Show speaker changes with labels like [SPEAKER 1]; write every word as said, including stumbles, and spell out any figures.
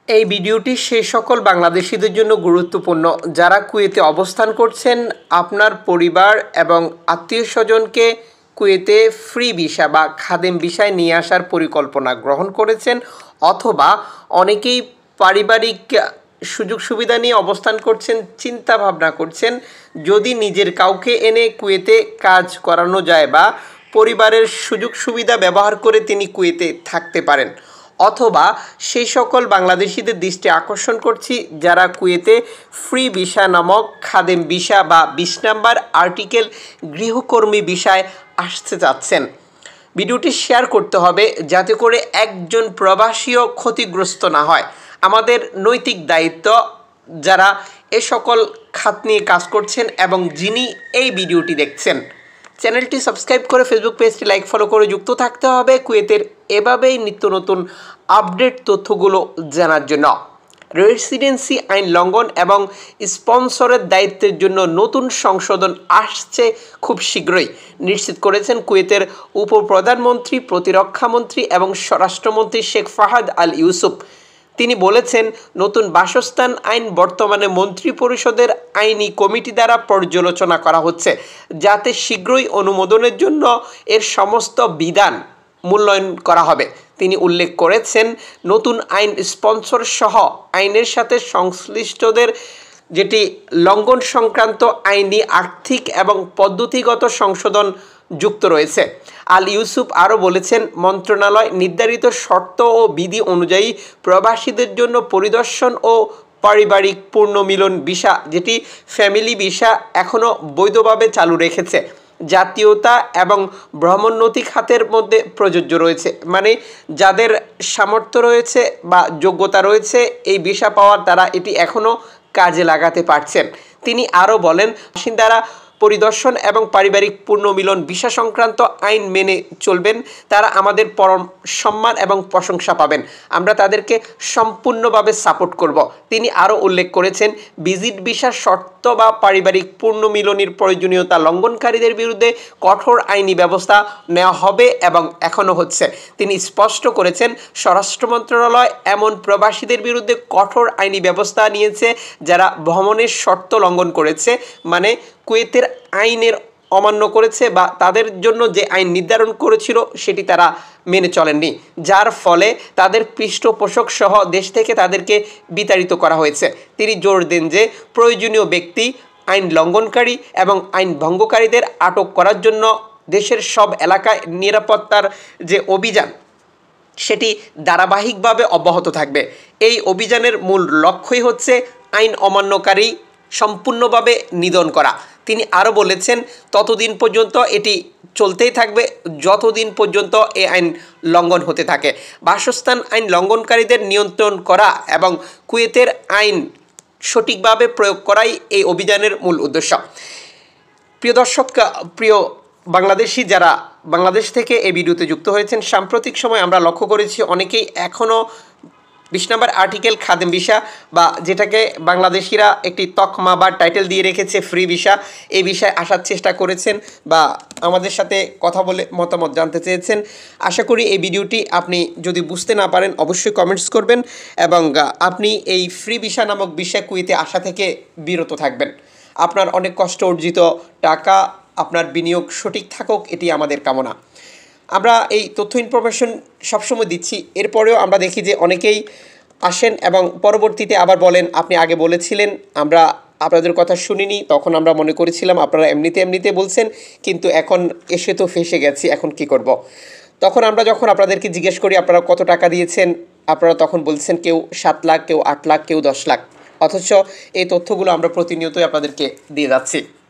[SPEAKER 1] এই ভিডিওটি সেই সকল বাংলাদেশিদের জন্য গুরুত্বপূর্ণ যারা কুয়েতে অবস্থান করছেন, আপনার পরিবার এবং আত্মীয় স্বজনকে কুয়েতে ফ্রি ভিসা বা খাদেম ভিসায় নিয়ে আসার পরিকল্পনা গ্রহণ করেছেন, অথবা অনেকেই পারিবারিক সুযোগ সুবিধা নিয়ে অবস্থান করছেন, চিন্তা ভাবনা করছেন যদি নিজের কাউকে এনে কুয়েতে কাজ করানো যায় বা পরিবারের সুযোগ সুবিধা ব্যবহার করে তিনি কুয়েতে থাকতে পারেন, অথবা সেই সকল বাংলাদেশিদের দৃষ্টি আকর্ষণ করছি যারা কুয়েতে ফ্রি ভিসা নামক খাদেম ভিসা বা বিশ নাম্বার আর্টিকেল গৃহকর্মী ভিসায় আসতে চাচ্ছেন। ভিডিওটি শেয়ার করতে হবে যাতে করে একজন প্রবাসীও ক্ষতিগ্রস্ত না হয়। আমাদের নৈতিক দায়িত্ব যারা এ সকল খাত নিয়ে কাজ করছেন এবং যিনি এই ভিডিওটি দেখছেন, চ্যানেলটি সাবস্ক্রাইব করে ফেসবুক পেজটি লাইক ফলো করে যুক্ত থাকতে হবে কুয়েতের এভাবেই নিত্য নতুন আপডেট তথ্যগুলো জানার জন্য। রেসিডেন্সি আইন লঙ্ঘন এবং স্পন্সরের দায়িত্বের জন্য নতুন সংশোধন আসছে খুব শীঘ্রই, নিশ্চিত করেছেন কুয়েতের উপপ্রধানমন্ত্রী, প্রতিরক্ষামন্ত্রী এবং স্বরাষ্ট্রমন্ত্রী শেখ ফাহাদ আল ইউসুফ। তিনি বলেছেন, নতুন বাসস্থান আইন বর্তমানে মন্ত্রিপরিষদের আইনি কমিটি দ্বারা পর্যালোচনা করা হচ্ছে, যাতে শীঘ্রই অনুমোদনের জন্য এর সমস্ত বিধান মূল্যায়ন করা হবে। তিনি উল্লেখ করেছেন, নতুন আইন স্পন্সর সহ আইনের সাথে সংশ্লিষ্টদের যেটি লঙ্ঘন সংক্রান্ত আইনি, আর্থিক এবং পদ্ধতিগত সংশোধন যুক্ত রয়েছে। আল ইউসুফ আরও বলেছেন, মন্ত্রণালয় নির্ধারিত শর্ত ও বিধি অনুযায়ী প্রবাসীদের জন্য পরিদর্শন ও পারিবারিক পুনর্মিলন ভিসা, যেটি ফ্যামিলি ভিসা, এখনও বৈধভাবে চালু রেখেছে। জাতীয়তা এবং ভ্রমণনৈতি খাতের মধ্যে প্রযোজ্য রয়েছে, মানে যাদের সামর্থ্য রয়েছে বা যোগ্যতা রয়েছে এই ভিসা পাওয়ার, তারা এটি এখনও কাজে লাগাতে পারছেন। তিনি আরও বলেন, বাসিন্দারা পরিদর্শন এবং পারিবারিক পুনর্মিলন ভিসা সংক্রান্ত আইন মেনে চলবেন, তারা আমাদের পরম সম্মান এবং প্রশংসা পাবেন। আমরা তাদেরকে সম্পূর্ণভাবে সাপোর্ট করব। তিনি আরও উল্লেখ করেছেন, ভিজিট ভিসার শর্ত বা পারিবারিক পুনর্মিলনের প্রয়োজনীয়তা লঙ্ঘনকারীদের বিরুদ্ধে কঠোর আইনি ব্যবস্থা নেওয়া হবে এবং এখনও হচ্ছে। তিনি স্পষ্ট করেছেন, স্বরাষ্ট্র মন্ত্রণালয় এমন প্রবাসীদের বিরুদ্ধে কঠোর আইনি ব্যবস্থা নিয়েছে যারা ভ্রমণের শর্ত লঙ্ঘন করেছে, মানে কুয়েতের আইনের অমান্য করেছে বা তাদের জন্য যে আইন নির্ধারণ করেছিল সেটি তারা মেনে চলেননি, যার ফলে তাদের পৃষ্ঠপোষক সহ দেশ থেকে তাদেরকে বিতাড়িত করা হয়েছে। তিনি জোর দেন যে প্রয়োজনীয় ব্যক্তি, আইন লঙ্ঘনকারী এবং আইন ভঙ্গকারীদের আটক করার জন্য দেশের সব এলাকায় নিরাপত্তার যে অভিযান সেটি ধারাবাহিকভাবে অব্যাহত থাকবে। এই অভিযানের মূল লক্ষ্যই হচ্ছে আইন অমান্যকারী সম্পূর্ণভাবে নিধন করা। তিনি আরও বলেছেন, ততদিন পর্যন্ত এটি চলতেই থাকবে যতদিন পর্যন্ত এই আইন লঙ্ঘন হতে থাকে। বাসস্থান আইন লঙ্ঘনকারীদের নিয়ন্ত্রণ করা এবং কুয়েতের আইন সঠিকভাবে প্রয়োগ করাই এই অভিযানের মূল উদ্দেশ্য। প্রিয় দর্শক, প্রিয় বাংলাদেশি যারা বাংলাদেশ থেকে এই ভিডিওতে যুক্ত হয়েছেন, সাম্প্রতিক সময় আমরা লক্ষ্য করেছি অনেকেই এখনও বিশ নম্বর আর্টিকেল খাদেম ভিসা বা যেটাকে বাংলাদেশিরা একটি তকমা বা টাইটেল দিয়ে রেখেছে ফ্রি ভিসা, এই বিষয়ে আসার চেষ্টা করেছেন বা আমাদের সাথে কথা বলে মতামত জানতে চেয়েছেন। আশা করি এই ভিডিওটি আপনি যদি বুঝতে না পারেন অবশ্যই কমেন্টস করবেন এবং আপনি এই ফ্রি ভিসা নামক বিষয় কুয়েতে আসা থেকে বিরত থাকবেন। আপনার অনেক কষ্ট অর্জিত টাকা, আপনার বিনিয়োগ সঠিক থাকুক, এটি আমাদের কামনা। আমরা এই তথ্য ইনফরমেশন সবসময় দিচ্ছি, এরপরেও আমরা দেখি যে অনেকেই আসেন এবং পরবর্তীতে আবার বলেন, আপনি আগে বলেছিলেন, আমরা আপনাদের কথা শুনিনি, তখন আমরা মনে করেছিলাম আপনারা এমনিতে এমনিতে বলছেন, কিন্তু এখন এসে তো ফেসে গেছি, এখন কি করব। তখন আমরা যখন আপনাদেরকে জিজ্ঞেস করি আপনারা কত টাকা দিয়েছেন, আপনারা তখন বলছেন কেউ সাত লাখ, কেউ আট লাখ, কেউ দশ লাখ, অথচ এই তথ্যগুলো আমরা প্রতিনিয়তই আপনাদেরকে দিয়ে যাচ্ছি।